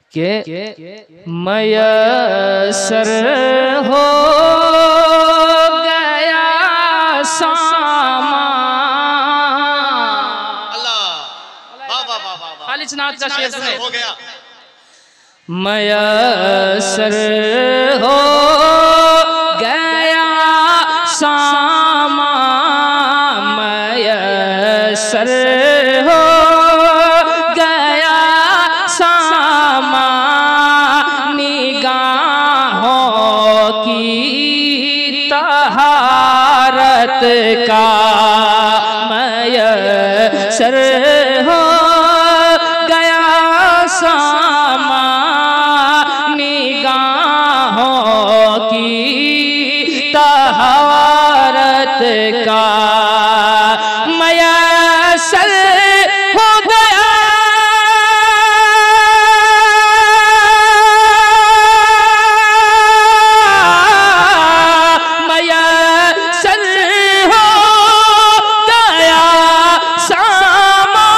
के मयसर हो गया सामा। खालिद नाथ का शेर सुने। मयसर हो गया सामा, मयसर हो गया सामा, निगाहों की तहारत का मयसर हो गया सामा, निगाहों की तहारत का मयसर हो गया। मयसर हो गया सामा,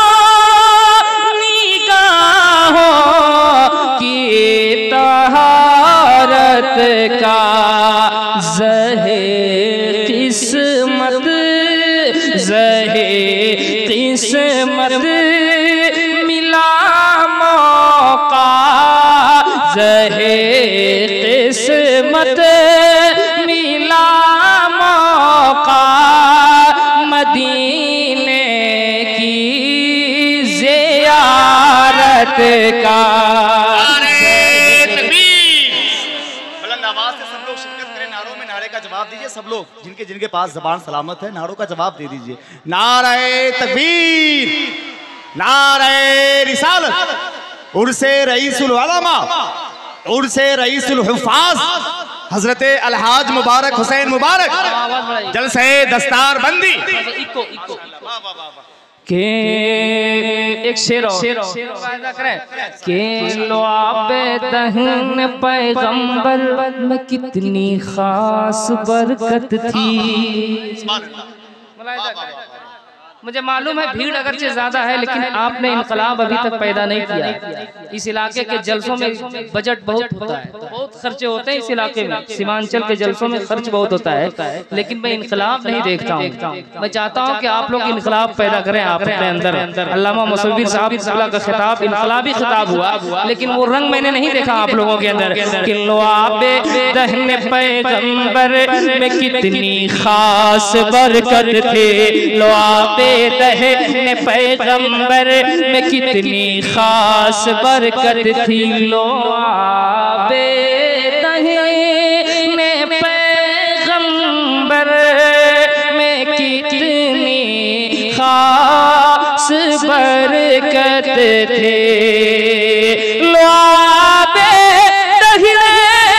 निगाहों की तहारत का ज़हे किस्मत, ज़हे किस्मत मिला मौका, ज़हे किस्मत मिला मौका, मदीने की ज़ियारत का। जवाब दीजिए सब लोग, जिनके जिनके पास जबान सलामत है, नारों का जवाब दे दीजिए। नारे तकबीर, नारे रिसालत, उर्से रईसुल उलमा, उर्से रईसुल हुफ़ाज़ हजरत अलहाज मुबारक हुसैन मुबारक जलसे दस्तार बंदी के एक शेर के लुआबे दहन पैगंबर में कितनी खास बरकत थी। मुझे मालूम है भीड़ अगरचे ज्यादा है, लेकिन आपने इनकलाब अभी तक पैदा नहीं किया। इस इलाके के जलसों में बजट बहुत होता है, बहुत खर्चे होते हैं इस इलाके में। सीमांचल के जलसों में खर्च बहुत होता है, लेकिन मैं इनकलाब नहीं देखता हूँ। मैं चाहता हूँ कि आप लोग इनकलाब पैदा करें आप अपने अंदर। अल्लामा मुसव्विर साहब का खिताब इनकलाबी खिताब हुआ, लेकिन वो रंग मैंने नहीं देखा आप लोगों के अंदर। किल्लुआबे दहने पैगंबर में कितनी खास बरकत थी, लुआबे दहने पैगंबर में कितनी खास बरकत थी, लुआबे दहने पैगंबर में कितनी खास बरकत थी। लुआबे दहने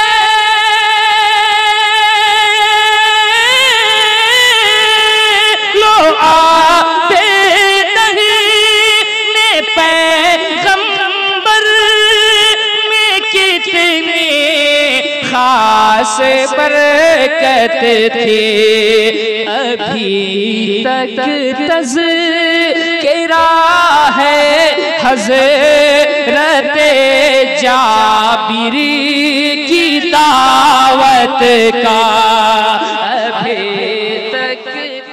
खास बरकत थी। अभी तक तज़किरा है हज़रत जाबिरी की दावत का, अभी तक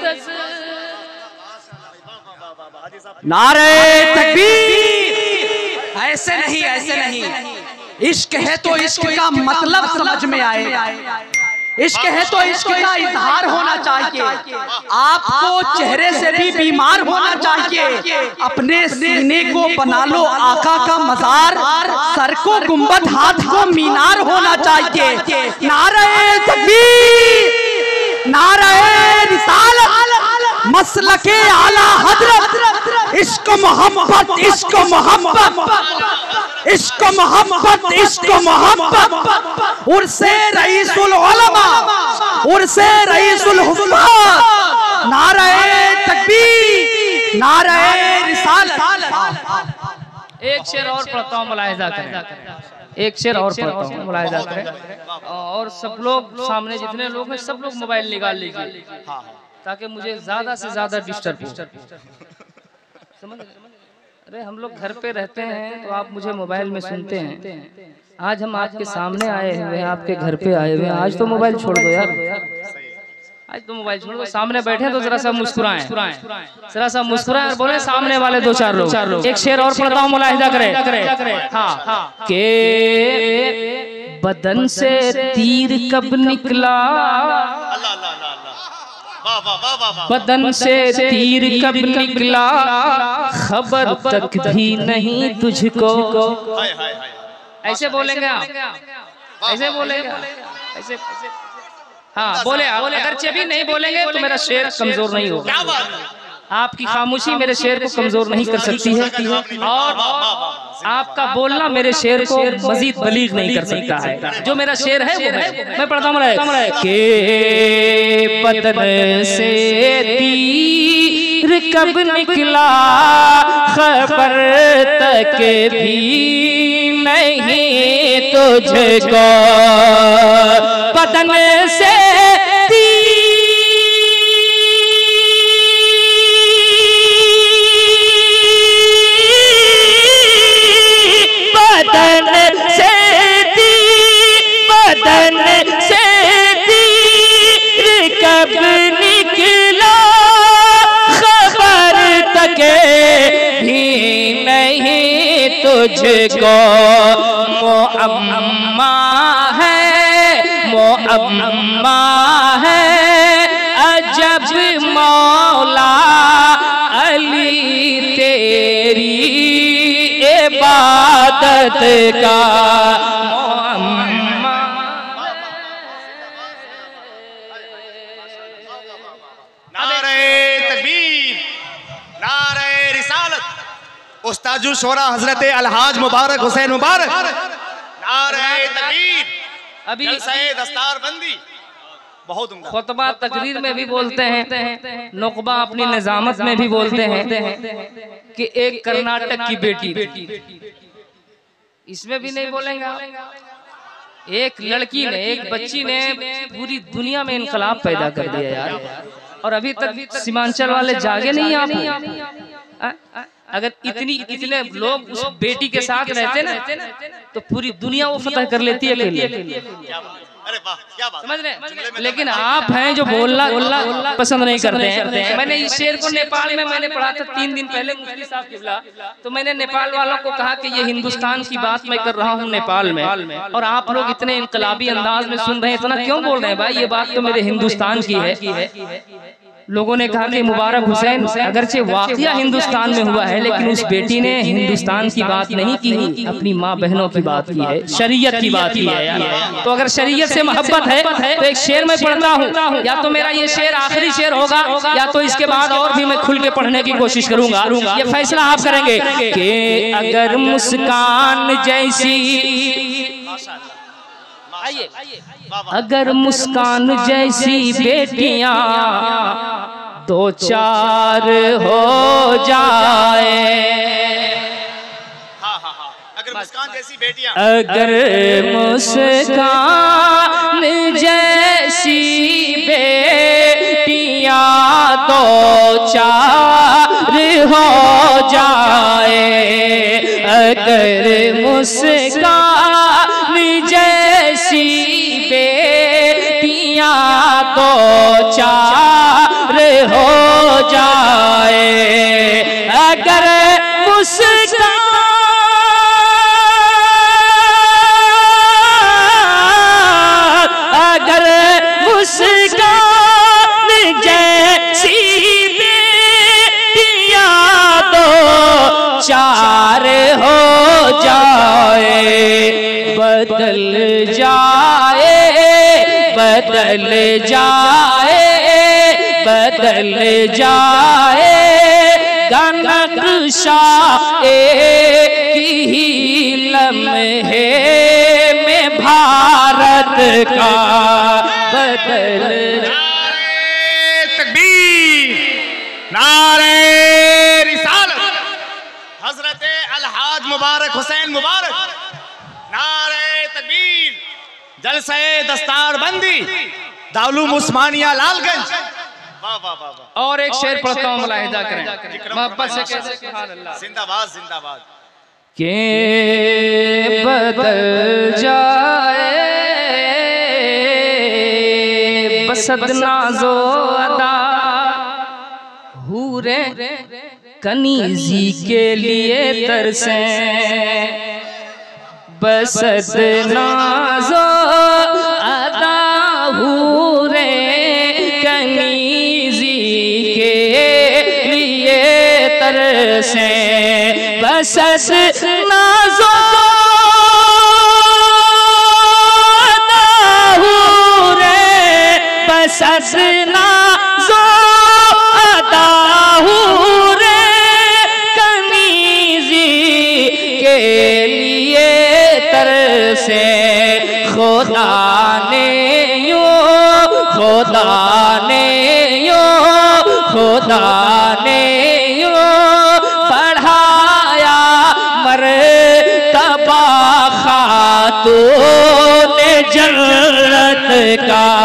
नारे तकबीर। ऐसे नहीं, ऐसे नहीं। इश्क है तो इश्क का मतलब समझ में आए, इश्क है तो इश्क का इजहार होना चाहिए। आपको चेहरे से भी बीमार होना चाहिए। अपने सीने को बना लो आका का मजार, सर को गुंबद हाथ को मीनार होना चाहिए। नारे तकबीर, नारे रिसालत, मसलके आला हजरत, इश्क मोहब्बत, इश्क मोहब्बत, इश्क मोहब्बत, इश्क मोहब्बत, उर्से रईसुल उलमा, उर्से रईसुल हुफ़ाज़। नारे तकबीर, नारे रिसालत। एक शेर और पढ़ता हूँ, मुलाहिज़ा करें। एक शेर और पढ़ता हूँ, मुलाहिज़ा करें। और सब लोग सामने जितने लोग हैं सब लोग मोबाइल निकाल लीजिए, ताकि मुझे ज्यादा से ज्यादा डिस्टर्ब हो। समझ अरे हम लोग घर पे रहते हैं तो आप मुझे मोबाइल में सुनते हैं। आज हम आपके सामने आए हुए हैं, आपके घर पे आए हुए हैं। आज तो मोबाइल छोड़ दो यार, आज तो मोबाइल छोड़ दो। सामने बैठे तो जरा सा मुस्कुराएं, जरा सा मुस्कुराएं और बोले सामने वाले दो चार लोग। एक शेर और पढ़ता हूँ, मुलाहिदा करें। हाँ, के बदन से तीर कब निकला, बदन से तीर कब निकला, खबर तक भी नहीं तुझको। ऐसे बोलेंगे आप, ऐसे बोलेंगे, ऐसे हाँ बोले आप। अगर भी नहीं बोलेंगे तो मेरा शेर कमजोर नहीं होगा। आपकी खामोशी मेरे शेर को कमजोर नहीं कर सकती है, और आपका बोलना मेरे शेर को मजीद बलीग नहीं कर सकता है। जो मेरा शेर है वो है, मैं पढ़ता हूँ के बदन से तीर कब निकला, खबर तक भी नहीं तुझको, बदन से तुझको मुअम्मा है, मुअम्मा है अजब मौला अली तेरी इबादत का मुअम्मा। नारे तकबीर, नारे रिसालत, उस्ताजुल शोरा हजरत अलहाज मुबारक हुसैन मुबारक, नारे तकबीर। अभी दस्तारबंदी बहुत उम्दा। खुतबा तकरीर में भी बोलते हैं, नुकबा अपनी निजामत में भी बोलते हैं कि एक कर्नाटक की बेटी थी। इसमें भी नहीं बोलेंगे। एक लड़की ने, एक बच्ची ने पूरी दुनिया में इनकलाब पैदा कर दिया यार, और अभी तक सीमांचल वाले जागे नहीं। आप अगर इतने लोग उस बेटी के साथ रहते ना तो पूरी दुनिया वो फतह कर लेती है अकेले। अरे वाह क्या बात, समझ रहे? लेकिन आप हैं जो बोलना पसंद नहीं करते हैं। मैंने इस शेर को नेपाल में मैंने पढ़ा था 3 दिन पहले, मुफ्ती साहब किबला। तो मैंने नेपाल वालों को कहा कि ये हिंदुस्तान की बात मैं कर रहा हूँ नेपाल में, और आप लोग इतने इनकलाबी अंदाज में सुन रहे हैं, इतना क्यों बोल रहे हैं भाई? ये बात तो मेरे हिंदुस्तान की है। लोगों ने कहा कि मुबारक हुसैन अगरचे वाक़या हिंदुस्तान में हुआ है, लेकिन उस बेटी ने हिंदुस्तान की बात नहीं की, अपनी माँ बहनों की बात की है, शरीयत की बात की है यार। तो अगर शरीयत से मोहब्बत है तो एक शेर मैं पढ़ता हूँ, या तो मेरा ये शेर आखिरी शेर होगा, या तो इसके बाद और भी मैं खुल के पढ़ने की कोशिश करूंगा। ये फैसला आप करेंगे कि अगर मुस्कान जैसी, आइए, अगर मुस्कान जैसी बेटियां 2-4 हो जाए, अगर मुस्कान जैसी बेटियां, अगर मुस्कान जैसी बेटियां 2-4 हो जाए, अगर मुस्कान जैसी बेटियां 2-4 हो जाए, अगर मुस्कान, अगर मुस्कान जैसी बेटियां 2-4 हो जाए, बदल जाए, बदल जाए, बदल जाए नक्शा एक ही लम्हे में भारत का बदल। नारे तकबीर, नारे रिसालत, हजरत अलहाज मुबारक हुसैन मुबारक, नारे तकबीर, जलसे दस्तारबंदी, दारुल उस्मानिया लालगंज। वाह वाह वाह वाह। और एक शेर पढ़ता हूँ, मुलाहिजा करें मोहब्बत से कहते सुभान अल्लाह। जिंदाबाद जिंदाबाद। के बदल जाए बसद नाज़ो अदा, हूरे कनीज़ी के लिए तरसे, बसद नाज़ो अदा हूरे कनीज़ी के लिए तरसे, बसद नाज़ो अदा हूरे, बसद नाज़ो अदा हूरे कनीज़ी के लिए तरसे, खुदा ने यूं, खुदा ने यूं, खुदा ने यूं बढ़ाया मर्तबा खातून जन्नत का,